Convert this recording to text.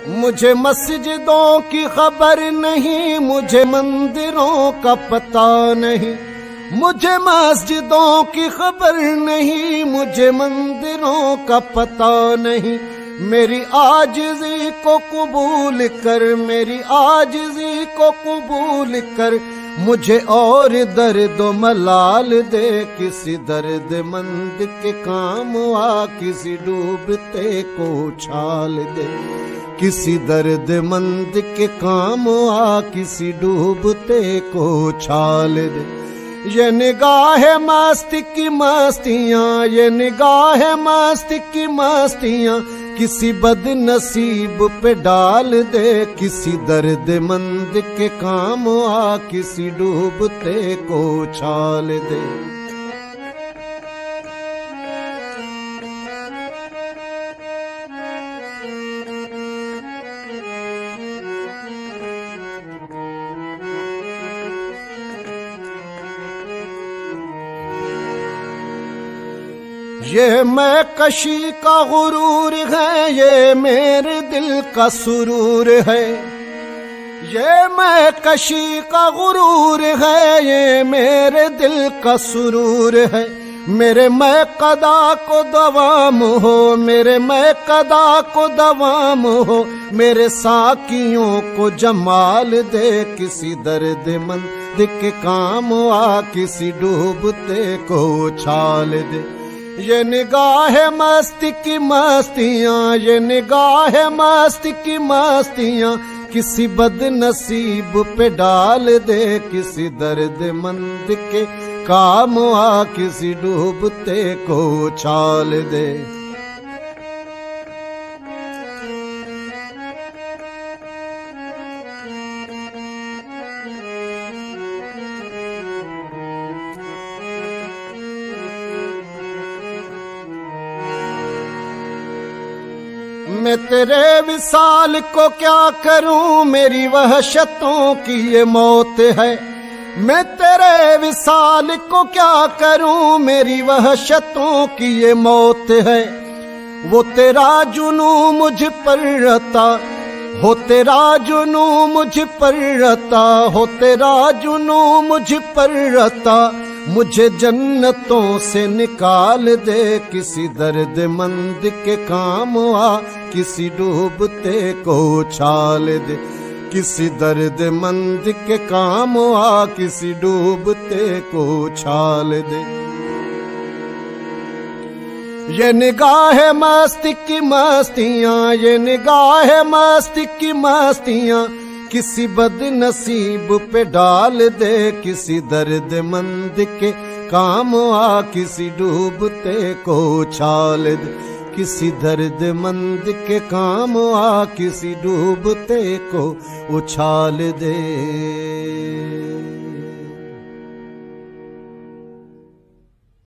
मुझे मस्जिदों की खबर नहीं, मुझे मंदिरों का पता नहीं। मुझे मस्जिदों की खबर नहीं, मुझे मंदिरों का पता नहीं। मेरी आजिज़ी को कबूल कर, मेरी आजिज़ी को कबूल कर। मुझे और दर्द मलाल दे, किसी दर्दमंद के काम आ, किसी डूबते को उछाल दे। किसी दर्दमंद के काम आ, किसी डूबते को उछाल दे। ये निगाह मस्ती की मस्तियाँ, ये निगाह मस्ती की मस्तियाँ किसी बदनसीब पे डाल दे। किसी दर्दमंद के काम आ, किसी डूबते को उछाल दे। ये मैं कशी का गुरूर है, ये मेरे दिल का सुरूर है। ये मैं कशी का गुरूर है, ये मेरे दिल का सुरूर है। मेरे मैं कदा को दवाम हो, मेरे मैं कदा को दवाम हो। मेरे साकियों को जमाल दे, किसी दर्दमंद के काम आ, किसी डूबते को उछाल दे। ये निगाह मस्ती की मस्तियाँ, ये निगाह मस्ती की मस्तियाँ किसी बदनसीब पे डाल दे। किसी दर्दमंद के काम आ, किसी डूबते को उछाल दे। मैं तेरे विसाल को क्या करूं, मेरी वहशतों की ये मौत है। मैं तेरे विसाल को क्या करूं, मेरी वहशतों की ये मौत है। वो तेरा जुनू मुझ पर रता हो, तेरा जुनू मुझ पर रता हो, तेरा जुनू मुझ पर रता। मुझे जन्नतों से निकाल दे, किसी दर्दमंद के काम आ, किसी डूबते को उछाल दे। किसी दर्दमंद के काम आ, किसी डूबते को उछाल दे। ये निगाह मस्ती की मस्तियाँ, ये निगाह मस्ती की मस्तियाँ किसी बदनसीब पे डाल दे। किसी दर्दमंद के काम आ, किसी डूबते को उछाल दे। किसी दर्दमंद के काम आ, किसी डूबते को उछाल दे।